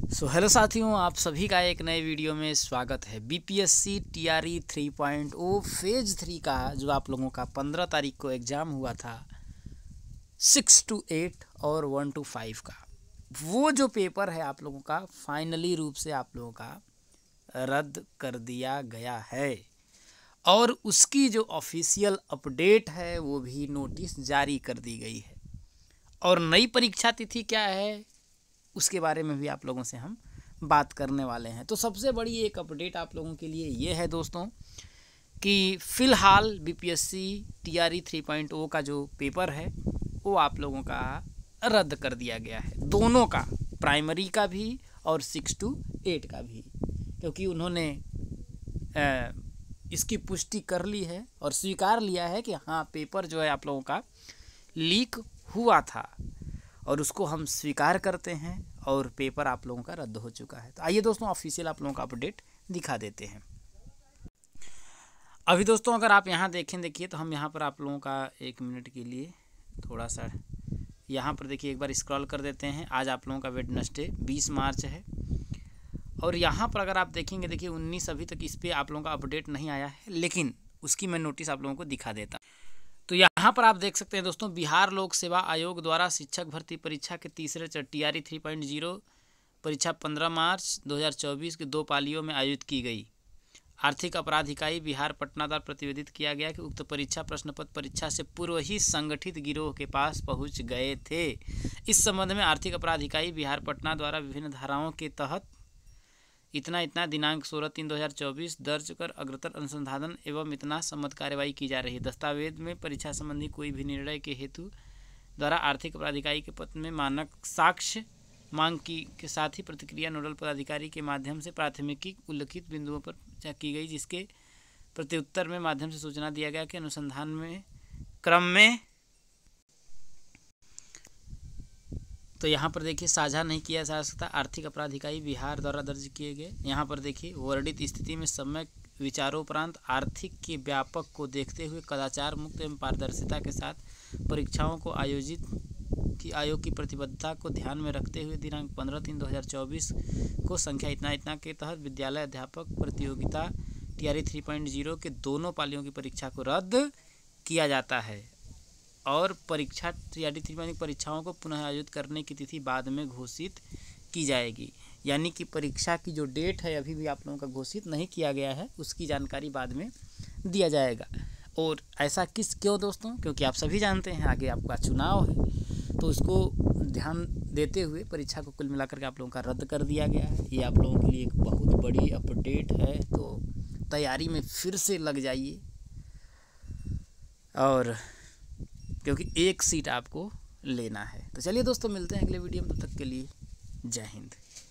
Hello साथियों, आप सभी का एक नए वीडियो में स्वागत है। बीपीएससी टीआरई 3.0 फेज 3 का जो आप लोगों का 15 तारीख को एग्ज़ाम हुआ था 6 to 8 और 1 to 5 का, वो जो पेपर है आप लोगों का फाइनली रूप से आप लोगों का रद्द कर दिया गया है और उसकी जो ऑफिशियल अपडेट है वो भी नोटिस जारी कर दी गई है। और नई परीक्षा तिथि क्या है उसके बारे में भी आप लोगों से हम बात करने वाले हैं। तो सबसे बड़ी एक अपडेट आप लोगों के लिए ये है दोस्तों कि फ़िलहाल बीपीएससी टीआरई 3.0 का जो पेपर है वो आप लोगों का रद्द कर दिया गया है, दोनों का, प्राइमरी का भी और 6 to 8 का भी, क्योंकि उन्होंने इसकी पुष्टि कर ली है और स्वीकार लिया है कि हाँ, पेपर जो है आप लोगों का लीक हुआ था और उसको हम स्वीकार करते हैं और पेपर आप लोगों का रद्द हो चुका है। तो आइए दोस्तों ऑफिशियल आप लोगों का अपडेट दिखा देते हैं। अभी दोस्तों अगर आप यहाँ देखिए तो हम यहाँ पर आप लोगों का 1 मिनट के लिए थोड़ा सा यहाँ पर देखिए, एक बार स्क्रॉल कर देते हैं। आज आप लोगों का वेडनेसडे 20 मार्च है और यहाँ पर अगर आप देखेंगे, देखिए 19 अभी तक इस पर आप लोगों का अपडेट नहीं आया है, लेकिन उसकी मैं नोटिस आप लोगों को दिखा देता। तो यहाँ पर आप देख सकते हैं दोस्तों, बिहार लोक सेवा आयोग द्वारा शिक्षक भर्ती परीक्षा के तीसरे टीआरई 3.0 परीक्षा 15 मार्च 2024 के 2 पालियों में आयोजित की गई। आर्थिक अपराध इकाई बिहार पटना द्वारा प्रतिवेदित किया गया कि उक्त परीक्षा प्रश्न पत्र परीक्षा से पूर्व ही संगठित गिरोह के पास पहुँच गए थे। इस संबंध में आर्थिक अपराध इकाई बिहार पटना द्वारा विभिन्न धाराओं के तहत इतना दिनांक 16/3/2024 दर्ज कर अग्रतर अनुसंधान एवं इतना सम्मत कार्यवाही की जा रही है। दस्तावेज में परीक्षा संबंधी कोई भी निर्णय के हेतु द्वारा आर्थिक अपराध इकाई के पत्र में मानक साक्ष्य मांग की के साथ ही प्रतिक्रिया नोडल पदाधिकारी के माध्यम से प्राथमिकी उल्लिखित बिंदुओं पर चर्चा की गई, जिसके प्रत्युत्तर में माध्यम से सूचना दिया गया कि अनुसंधान में क्रम में तो यहाँ पर देखिए साझा नहीं किया जा सकता। आर्थिक अपराध इकाई बिहार द्वारा दर्ज किए गए, यहाँ पर देखिए वर्णित स्थिति में सम्यक विचारोपरांत आर्थिक के व्यापक को देखते हुए कदाचार मुक्त एवं पारदर्शिता के साथ परीक्षाओं को आयोजित की आयोग की प्रतिबद्धता को ध्यान में रखते हुए दिनांक 15/3/2024 को संख्या इतना के तहत विद्यालय अध्यापक प्रतियोगिता टीआरई 3.0 के दोनों पालियों की परीक्षा को रद्द किया जाता है और परीक्षा टीआरई 3.0 परीक्षाओं को पुनः आयोजित करने की तिथि बाद में घोषित की जाएगी। यानी कि परीक्षा की जो डेट है अभी भी आप लोगों का घोषित नहीं किया गया है, उसकी जानकारी बाद में दिया जाएगा। और ऐसा क्यों दोस्तों? क्योंकि आप सभी जानते हैं आगे आपका चुनाव है, तो उसको ध्यान देते हुए परीक्षा को कुल मिलाकर के आप लोगों का रद्द कर दिया गया है। ये आप लोगों के लिए एक बहुत बड़ी अपडेट है, तो तैयारी में फिर से लग जाइए, और क्योंकि एक सीट आपको लेना है। तो चलिए दोस्तों, मिलते हैं अगले वीडियो में, तब तक के लिए जय हिंद।